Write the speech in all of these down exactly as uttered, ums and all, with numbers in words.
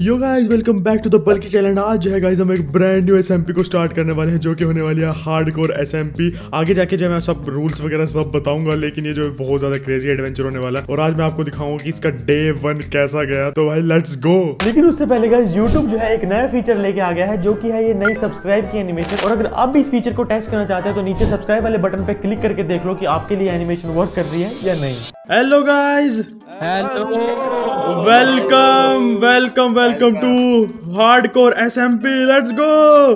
Yo guys welcome back to the बल्कि channel. आज जो है गाइस हम एक ब्रांड न्यू एसएमपी को स्टार्ट करने वाले हैं जो कि होने वाली है हार्डकोर एसएमपी। आगे जाके जो मैं सब रूल्स वगैरह सब बताऊंगा, लेकिन ये जो है बहुत ज्यादा क्रेजी एडवेंचर होने वाला है और आज मैं आपको दिखाऊंगा कि इसका डे वन कैसा गया। तो भाई लेट्स गो। लेकिन उससे पहले गाइस यूट्यूब जो है एक नया फीचर लेके आ गया है जो कि है ये नई सब्सक्राइब की एनिमेशन। और अगर आप भी इस फीचर को टेस्ट करना चाहते हैं तो नीचे सब्सक्राइब वाले बटन पे क्लिक करके देख लो कि आपके लिए एनिमेशन वर्क कर रही है या नहीं। Hello guys, hello, welcome welcome welcome to hardcore SMP. Let's go,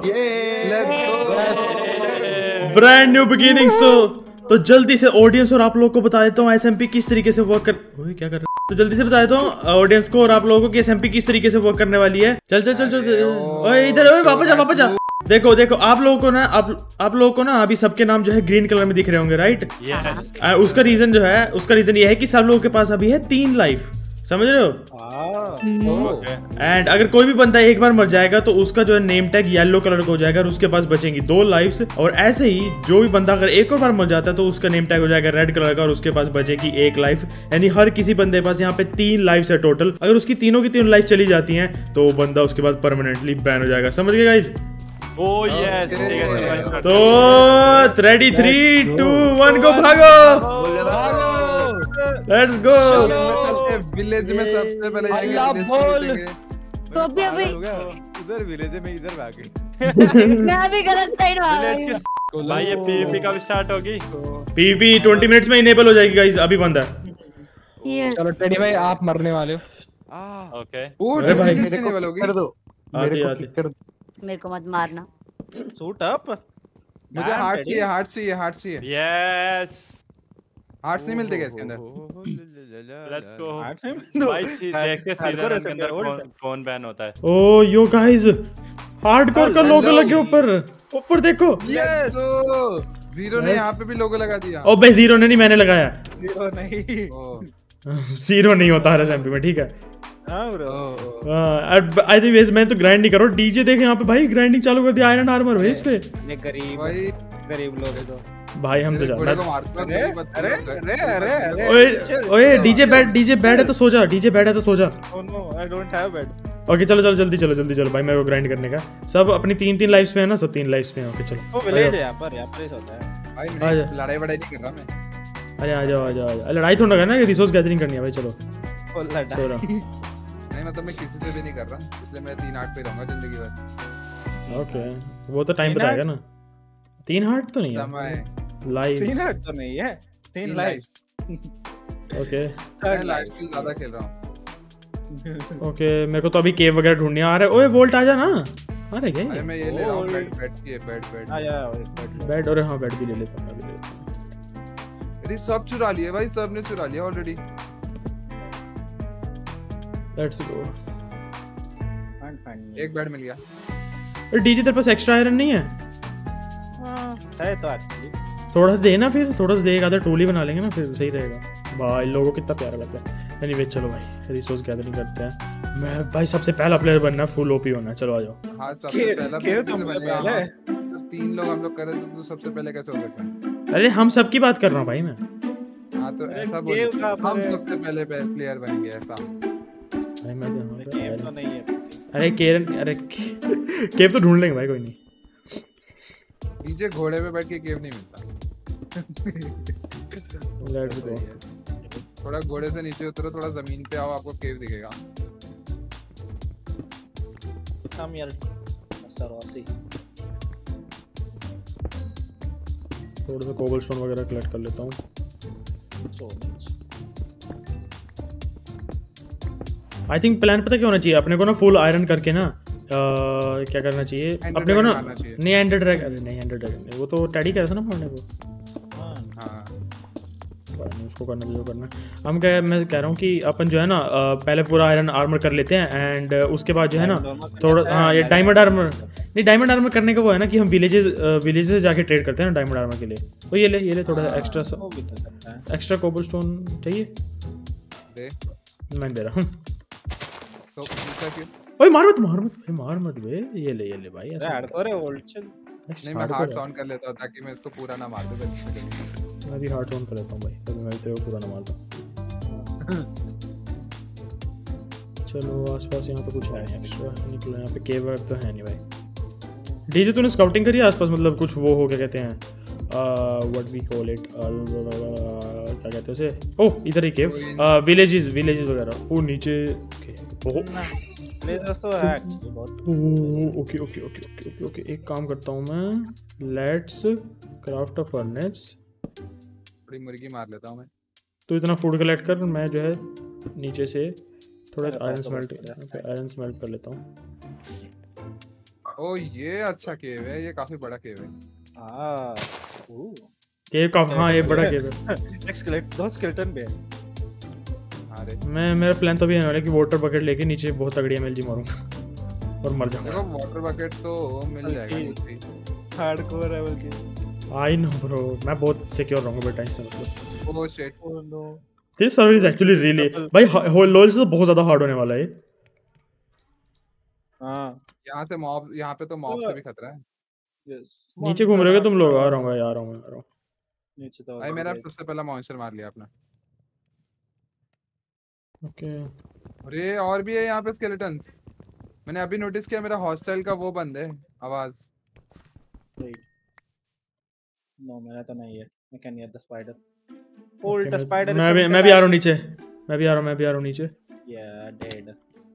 brand new beginning. So तो जल्दी से ऑडियंस और आप लोगों को बता देता हूँ एसएमपी किस तरीके से वर्क कर ओए क्या कर रहे हैं। तो जल्दी से बता देता हूँ ऑडियंस को और आप लोगों को कि एसएमपी किस तरीके से वर्क करने वाली है। चल चल चल चल ओए इधर, ओए वापस जा वापस जा। देखो देखो आप लोगों को ना आप आप लोगों को ना अभी सबके नाम जो है ग्रीन कलर में दिख रहे होंगे, राइट? yes. उसका रीजन जो है उसका रीजन ये है कि सब लोगों के पास अभी है तीन लाइफ, समझ रहे हो? एंड अगर कोई भी बंदा एक बार मर जाएगा तो उसका जो है नेम टैग येलो कलर का हो जाएगा और उसके पास बचेंगी दो लाइफ्स। और ऐसे ही जो भी बंदा अगर एक और बार मर जाता है तो उसका नेम टैग हो जाएगा रेड कलर का और उसके पास बचेगी एक लाइफ। यानी हर किसी बंदे के पास यहाँ पे तीन लाइफ्स है टोटल। अगर उसकी तीनों की तीनों लाइफ चली जाती हैं तो बंदा उसके बाद परमानेंटली बैन हो जाएगा, समझ गए गाइस? Oh yes, तो ready three two one go, भागो, लेट्स गो। विलेज में सबसे पहले तो भी अभी इधर विलेज में इधर भागे मैं अभी गलत साइड आ गई हूं भाई। ये पीवीपी कब स्टार्ट होगी? पीवीपी ट्वेंटी मिनट्स में इनेबल हो जाएगी गाइस, अभी बंद है। यस चलो टेडी भाई आप मरने वाले हो। ओके अरे भाई कर दो, मेरे को किक कर दो। मेरे को मत मारना। सूट अप, मुझे हार्ट चाहिए, हार्ट चाहिए, हार्ट चाहिए। यस, हार्ट्स नहीं मिलते क्या इसके अंदर? लेट्स गो भाई। सी देख के सीजन के अंदर कौन कौन बैन होता है। ओ यो गाइस, हार्डकोर का लोगो लगे ऊपर ऊपर देखो। यस, जीरो ने यहाँ पे भी लोगो लगा दिया। ओ भाई जीरो ने नहीं, मैंने लगाया। जीरो नहीं, जीरो नहीं होता हर एसएमपी में, ठीक है? हां ब्रो। आई थिंक वेस मैं तो ग्राइंड नहीं करो। डीजे देख यहाँ पे भाई, ग्राइंडिंग चालू कर दिया आयरन आर्मर वेस पे। ये गरीब भाई, गरीब लोग है तो भाई हम तो जाना। अरे अरे अरे अरे ओए ओए डीजे बेड, डीजे बेड है तो सो जा, डीजे बेड है तो सो जा। Oh no, I don't have bed. Okay चलो चलो जल्दी चलो जल्दी चलो भाई, मेरे को ग्राइंड करने का। सब अपनी तीन तीन लाइफ्स पे है ना, सब तीन लाइफ्स पे हैं। ओके चलो, ओ विलेज है यहां पर, यहां पर होता है भाई। मैं लड़ाई वड़ाई नहीं कर रहा मैं। अरे आ जाओ आ जाओ आ जाओ। लड़ाई थोड़ा करना है, रिसोर्स गैदरिंग करनी है भाई। चलो ओ लड़ाई नहीं, मतलब मैं किसी से भी नहीं कर रहा, इसलिए मैं तीन हार्ट पे रहूंगा जिंदगी भर। ओके वो तो टाइम बताएगा ना। तीन हार्ट तो नहीं है समय, लाइफ तीन हार्ट तो नहीं है, तीन लाइफ। ओके मैं लाइफ से ज्यादा खेल रहा हूं। ओके मेरे को तो अभी केव वगैरह ढूंढनी है। आ रहे ओए वोल्ट आ जा ना। आ रहे क्या? अरे मैं ये ले रहा हूं, बेड बेड की बेड बेड आ जा बेड बेड। और हां बेड भी ले लेता हूं, मैं भी ले लेता हूं। अरे सब चुरा लिए भाई, सब ने चुरा लिया ऑलरेडी। Let's go. एक बेड मिल गया। अरे डीजे तेरे पास एक्स्ट्रा आयरन नहीं है? हां है तो एक्चुअली थोड़ा सा दे ना, फिर थोड़ा सा दे, आधा टोली बना लेंगे ना, फिर सही रहेगा। भाई लोगों को कितना प्यारा लगता है। एनीवे चलो भाई रिसोर्स गैदरिंग करते हैं। मैं भाई सबसे पहला प्लेयर बनना है, फुल ओपी होना है। चलो आ जाओ। हां सबसे पहला केव तो पहले है। तीन लोग हम लोग कर रहे थे तो सबसे पहले कैसे हो सकता है? अरे हम सबकी बात कर रहा हूं भाई मैं। हां तो ऐसा बोल, हम सबसे पहले प्लेयर बनेंगे ऐसा भाई। मैं तो केव तो नहीं है। अरे केरन, अरे केव तो ढूंढ लेंगे भाई, कोई नहीं। नीचे घोड़े पे बैठ के केव नहीं मिलता। Let's go. थोड़ा घोड़े से नीचे उतरो, थोड़ा जमीन पे आओ, आपको केव दिखेगा। हम यार सर वासी थोड़ा सा कोबलस्टोन वगैरह कलेक्ट कर लेता हूँ। आई थिंक प्लान पता क्या होना चाहिए अपने को ना, फुल आयरन करके ना आ, क्या करना चाहिए अपने को ना। नहीं एंडर ड्रैगन, अरे नहीं एंडर ड्रैगन नहीं, वो तो टैडी कह रहा था ना मारने को। हाँ उसको करना जो करना। हम क्या, मैं कह रहा हूँ कि अपन जो है ना पहले पूरा आयरन आर्मर कर लेते हैं एंड उसके बाद जो है ना थोड़ा, हाँ ये डायमंड आर्मर नहीं, डायमंड आर्मर करने का वो है ना कि हम विलेजेस विलेजेस से जाके ट्रेड करते हैं ना डायमंड आर्मर के लिए। तो ये ले ये ले थोड़ा एक्स्ट्रा एक्स्ट्रा कोबलस्टोन चाहिए, मैं दे रहा हूँ। ओए मार मत मार मत भाई, मार मत बे। ये ले ये ले भाई, ऐसा हार्डकोर है वोल्ट। चल नहीं मैं हार्ट ऑन कर लेता हूं ताकि मैं इसको पूरा ना मार दूं। मैं भी हार्ट ऑन कर लेता हूं भाई, तभी मैं तेरे को पूरा ना मार दूं। चलो आसपास यहाँ पे कुछ है नहीं एक्स्ट्रा निकलो यहाँ पे केव तो है नहीं भाई। डीजे तूने स्काउटिंग करी आसपास मतलब कुछ वो हो क्या कहते हैं व्हाट वी कॉल इट क्या कहते हैं उसे ओह इधर ही केव विलेजेस विलेजेस वगैरह वो नीचे ओह विलेजेस तो है बहुत okay okay okay okay okay एक काम करता हूँ मैं लेट्स क्राफ्ट अ फर्नेस थोड़ी मुर्गी मार लेता हूँ मैं। तो इतना फूड कलेक्ट कर मैं जो है नीचे से थोड़ा आयरन स्मेल्ट आयरन स्मेल्ट कर लेता हूँ। ओ ये अच्छा केव है ये काफी बड़ा केव है। हां केव का हाँ ये बड़ा केव है। एक स्केलेटन दो स्केलेटन भी है। अरे मैं मेरा प्लान तो भी है कि वाटर बकेट लेके नीचे बहुत तगड़ी एमएलजी मारूंगा और मर जाऊंगा। देखो वाटर बकेट तो मिल जाएगा हार्डकोर है बल्कि। आई नो ब्रो मैं बहुत सिक्योर रहूंगा बेटा इसमें मतलब। Oh shit oh no this server is actually really भाई लोल से बहुत ज्यादा हार्ड होने वाला है। हां यहाँ से मॉब यहाँ पे तो मॉब से भी खतरा है। यस नीचे घूम रहे हो तुम लोग? आ रहा हूँ आ रहा हूँ आ रहा हूँ नीचे तो भाई मैंने सबसे पहला मॉन्स्टर मार लिया अपना। ओके अरे और भी है यहाँ पे स्केलेटन्स। मैंने अभी नोटिस किया मेरा हॉस्टल का वो बंद है आवाज। नो मेरा तो नहीं है। मैं can hear the spider old the spider. मैं भी मैं भी आ रहा हूँ नीचे मैं भी आ रहा हूँ मैं भी आ रहा हूँ नीचे। या डेड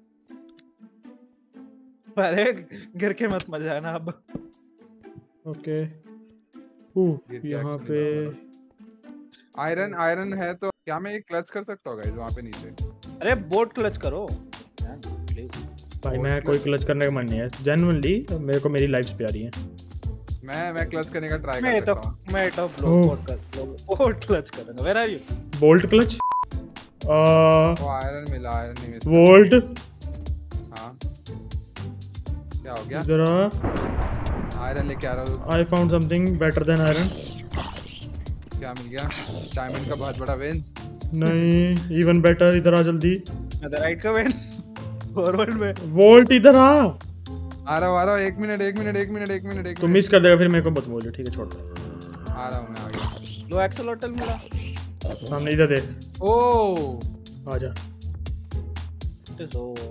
अरे गिर के मत मर जाना अब। ओके यहाँ पे आयरन आयरन है तो क्या मैं एक क्लच कर सकता हूँ गाइस वहाँ पे नीचे? अरे बोट क्लच करो प्लीज। भाई मैं कोई क्लच करने का मन नहीं है जेन्युइनली मेरे को मेरी लाइफ्स प्यारी हैं। मैं मैं क्लच करने का ट्राई मैं कर तो सकता हूँ। मैं तो बोट कर बोट क्लच करूंगा। Where are you? Bolt clutch वो आयरन मिला आयरन नहीं मिला। वोल्ट हाँ क्या हो गया? जरा आयरन लेके आ रहा हूँ। I found something better than iron. क्या मिल गया? डायमंड का बहुत बड़ा वेन। नहीं इवन बेटर इधर आ जल्दी। इधर राइट का वेन फॉरवर्ड में वोल्ट इधर आ आ रहा हूँ आ रहा हूँ एक मिनट एक मिनट एक मिनट एक मिनट एक तू मिनट। मिस कर देगा फिर मेरे को मत बोलियो ठीक है छोड़ दे। आ रहा हूँ मैं आ गया। लो एक्सेलोटल मिला सामने इधर देख। ओ आजा it is oh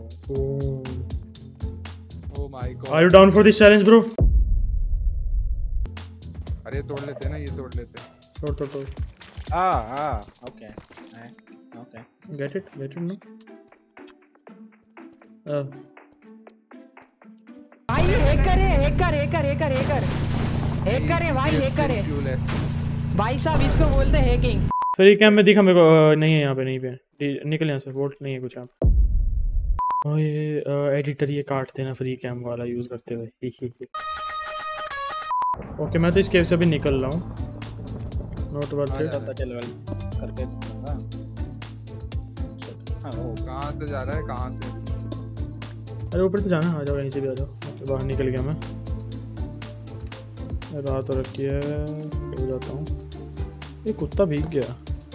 oh my god. Are you down for this challenge bro? अरे तोड़ लेते हैं ना ये तोड़ लेते हैं। तोड़ तोड़ तोड़ हां हां okay okay get it get it no भाई हैकर है hacker hacker hacker hacker hacker है भाई हैकर है भाई साहब इसको बोलते हैं हैकिंग। फ्री कैम में दिखा मेरे को नहीं है यहाँ पे नहीं पे निकल यहाँ से वोल्ट नहीं है कुछ यहाँ पे। और ये एडिटर ये काट देना फ्री कैम वाला यूज करते हुए। ओके मैं तो इस केव से भी निकल रहा हूँ। नोट वर्थ इट लेवल करके हां ओ कहां से जा रहा है कहां से? अरे ऊपर तो जाना आ जाओ यहीं से भी आ जाओ। ओके बाहर निकल गया मैं रात हो रखी है हो जाता हूँ। ये कुत्ता भीग गया।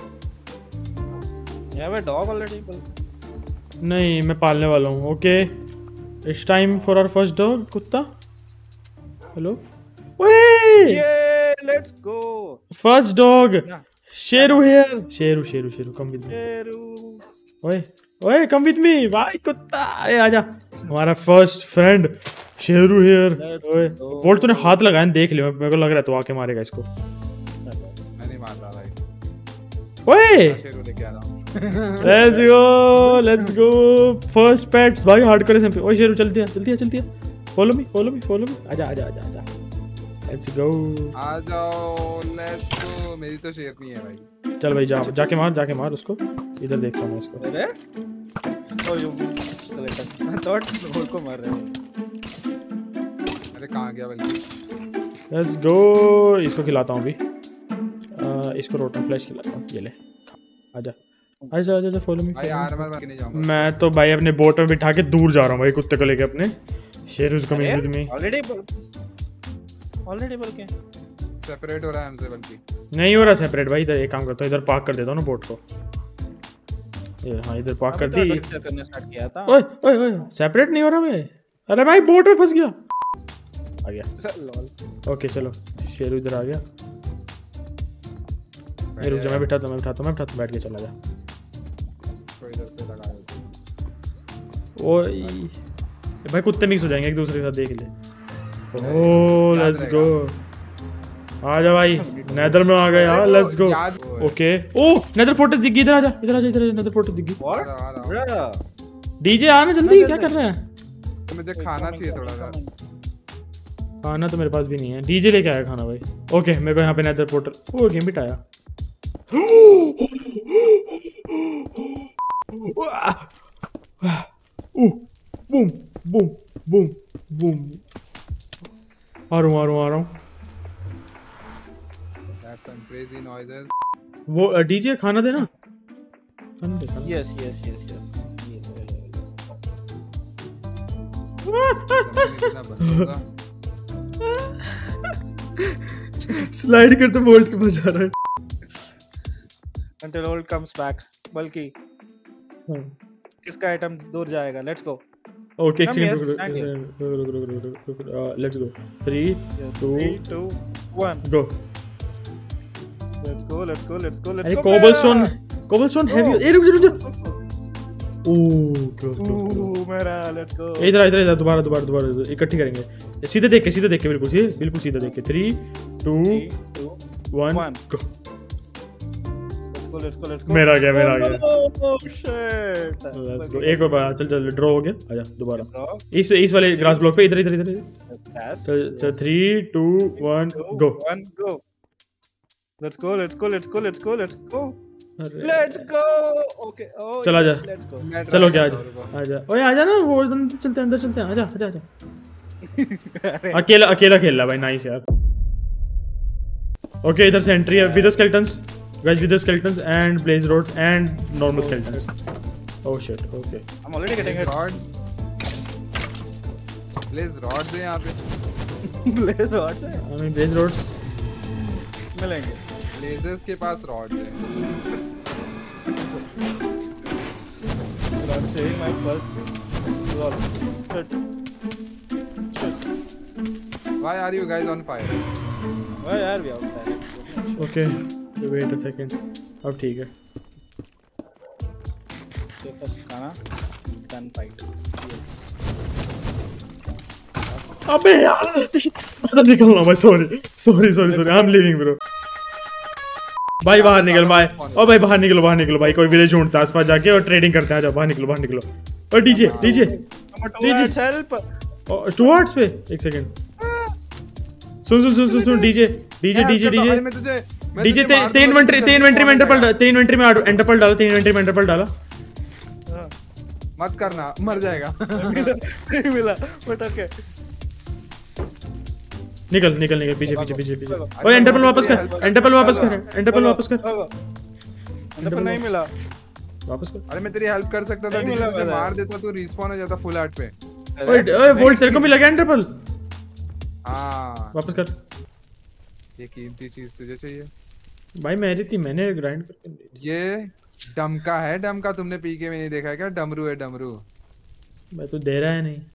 या वे डॉग ऑलरेडी नहीं मैं पालने वाला हूँ। Okay it's time for our first dog कुत्ता। हेलो ओए ये let's go first dog Sheru here. Sheru Sheru Sheru come with me. Sheru ओए ओए कम विद मी भाई कुत्ता ए आजा हमारा फर्स्ट फ्रेंड शेरू हियर। ओए वोल्ट तूने हाथ लगाया देख लियो मेरे को लग रहा है तो आके मारेगा इसको। मैं नहीं मार रहा भाई। ओए शेरू लेके आ रहा हूं। Let's go let's go first pets भाई हार्डकोर एसएमपी। ओए शेरू जल्दी आ जल्दी आ जल्दी आ follow me follow me follow me आजा आजा आजा आजा लेट्स गो आ जाओ लेट्स गो। मेरी तो शेर नहीं है भाई। चल भाई जा जाके मार जाके मार उसको। इधर देखता हूं मैं इसको। अरे oh you skeleton I thought hole को मार रहे हो। अरे कहां गया बल्कि? लेट्स गो इसको खिलाता हूं अभी। आ, इसको रोटन फ्लैश खिलाता हूं। ये ले आजा आजा आजा फॉलो मी। भाई आर्मर बन के नहीं जाऊंगा। मैं तो भाई अपने बोट में बिठा के दूर जा रहा हूं भाई कुत्ते को लेके अपने। Sheru's coming with me. Already already बोल के सेपरेट हो रहा है हमसे बल्कि। नहीं हो रहा सेपरेट भाई। इधर एक काम करता हूं इधर पार्क कर देता हूं ना बोट को। ये हां इधर पार्क कर दी। करने स्टार्ट किया था। ओए ओए ओए सेपरेट नहीं हो रहा मैं। अरे भाई बोट में फंस गया। आ गया लॉल। ओके चलो शेरू इधर आ गया। ये रुक जा मैं बिठाता हूं मैं बिठाता हूं मैं बिठाता हूं बैठ के चला जा। तो इधर पे लगा दो। ओए भाई कुत्ते मिक्स हो जाएंगे एक दूसरे के साथ, देख ले। ओह लेट्स गो, आ जा भाई, नेदर में आ गए यार, let's go. Okay oh nether fortress दिख गई, इधर आ जा, इधर आ जा, इधर आ जा, नेदर फोर्ट्रेस दिख गई। डीजे आ ना जल्दी, क्या कर रहे हैं? मुझे खाना चाहिए थोड़ा सा। खाना तो मेरे पास भी नहीं है, डीजे लेके आया खाना भाई। ओके मेरे को यहाँ पे nether portal, oh game bit आया। बूम बूम बूम बूम, आ रहा हूँ आ रहा हूँ आ रहा हूँ। That's some crazy noises. वो डीजे खाना देना। खाना दे, खाना। Yes yes yes yes. Slide करते बोल्ट के पास जा रहा है। Until old comes back. बल्कि किसका आइटम दूर जाएगा? Let's go. ओके एक सेकंड, रुक रुक रुक रुक रुक रुक, let's go. Three two one go. Let's go let's go let's go let's अरे गो। Cobblestone, cobblestone heavy. ए रुक रुक रुक, ओह क्लोज ओह मेरा, लेट्स गो। इधर इधर इधर, दोबारा दोबारा दोबारा इकट्ठी करेंगे। सीधे देख के, सीधे देख के, बिल्कुल सीधे, बिल्कुल सीधा देख के। Three two one go. Let's go let's go. मेरा गया, मेरा गया। Oh shit, let's go. एक और बार, चल चल, ड्रॉ हो गया, आजा दोबारा इस इस वाले ग्रास ब्लॉक पे, इधर इधर इधर। चल चल, three two one go. One go. Let's go let's go let's go let's go let's go let's go. Okay oh चल आजा, लेट्स गो। चलो क्या, आजा आजा, ओए आजा ना, वो अंदर चलते हैं, अंदर चलते हैं, आजा आजा आजा। अकेला अकेला खेल रहा भाई, नाइस यार। ओके इधर से एंट्री है with skeletons guys, with skeletons and blaze rods and normal skeletons. Oh shit, okay I am already getting it. Rod, blaze rod है यहाँ पे। ब्लेज रॉड्स है, आई मीन ब्लेज रोड्स मिलेंगे। Blazers के पास रॉड है। I'm saving my first lol. Shit. Shit. Why are you guys on fire? Why are we outside? Okay wait a second, अब ठीक है। So first खाना, then fight. Yes. अबे यार मैं निकलना भाई, sorry sorry sorry sorry, I am leaving bro. भाई बाहर निकल भाई, ओ भाई बाहर निकलो, बाहर निकलो भाई, कोई विलेज ढूंढता है आसपास जाके और ट्रेडिंग करते हैं। जाओ बाहर निकलो, बाहर निकलो। और DJ DJ Towards help. Towards पे, एक सेकंड सुन सुन सुन सुन सुन, डीजे डीजे डीजे डीजे मैं तुझे डीजे ते इन्वेंटरी ते इन्वेंटरी में एंटरपल डाल, ते इन्वेंटरी में एंटरपल डाल, ते इन्वेंटरी में एंटरपल डाला। मत करना, मर जाएगा। नहीं मिला, but okay. निकल निकल निकल, पीछे पीछे पीछे पीछे। ओए एंटरपल वापस कर, एंटरपल वापस कर, एंटरपल वापस कर। एंटरपल नहीं मिला, वापस कर। अरे मैं तेरी हेल्प कर सकता था, नहीं मिला, तुझे मार देता तू रिस्पॉन हो जाता फुल आर्ट पे। ओए ओए वोल्ट तेरे को भी लगा एंटरपल, हाँ वापस कर। ये कीमती चीज तुझे चाहिए भाई, मेरी थी, मैंने ग्राइंड करके दी थी। ये डमका है, डमका तुमने पी के में नहीं देखा है क्या? डमरू है डमरू। मैं तो दे रहा है नहीं,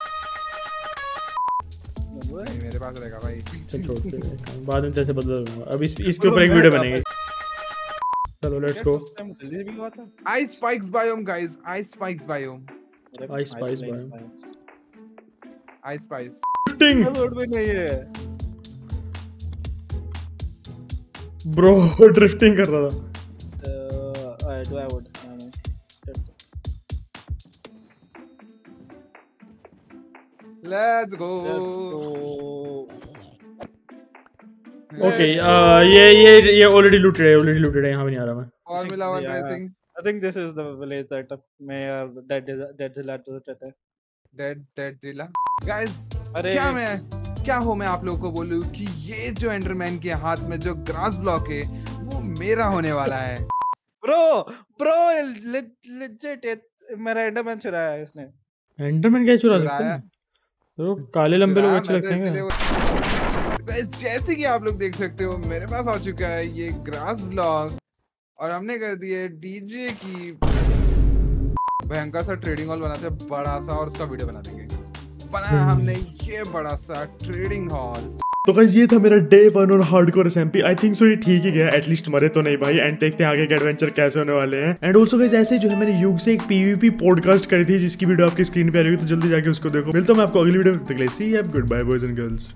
नहीं मेरे पास रहेगा भाई। चल छोड़ दे, बाद में तेरे बदल दूंगा। अब इस इसके ऊपर एक वीडियो बनेगी। चलो लेट्स गो। जल्दी भी हुआ था। Ice spikes biome guys, ice spikes biome, ice spice biome, ice spice. टिंग लोड भी नहीं है ब्रो, ड्रिफ्टिंग कर रहा था। I do I would let's go. Okay ये ये ये ऑलरेडी लूटेड है, ऑलरेडी लूटेड है, यहां पे नहीं आ रहा मैं। Formula one racing. I think this is the village that may dead dead जिला टू द डेड डेड जिला गाइस। अरे क्या मैं क्या हो मैं आप लोगों को बोलूं कि ये जो एंडरमैन के हाथ में जो ग्रास ब्लॉक है वो मेरा होने वाला है। ब्रो ब्रो लेजिट मेरा एंडरमैन चुराया है इसने। एंडरमैन क्या चुरा सकता है? तो काले लंबे लोग अच्छे लगते हैं। गाइस जैसे कि आप लोग देख सकते हो मेरे पास आ चुका है ये ग्रास ब्लॉक और हमने कर दिया डीजे की भयंकर सा ट्रेडिंग हॉल बनाते हैं बड़ा सा और उसका वीडियो बना देंगे। बनाया हमने ये बड़ा सा ट्रेडिंग हॉल। तो गाइस ये था मेरा डे वन और hardcore SMP. I think so ये ठीक ही गया, एटलीस्ट मरे तो नहीं भाई। एंड देखते हैं आगे के एडवेंचर कैसे होने वाले हैं। एंड ऑल्सो गाइस ऐसे जो है मैंने युग से एक पीवीपी पॉडकास्ट करी थी जिसकी वीडियो आपकी स्क्रीन पे आ रही है, तो जल्दी जाके उसको देखो। मिलता हूं मैं आपको अगली वीडियो में। तक के लिए see you, good bye boys and girls.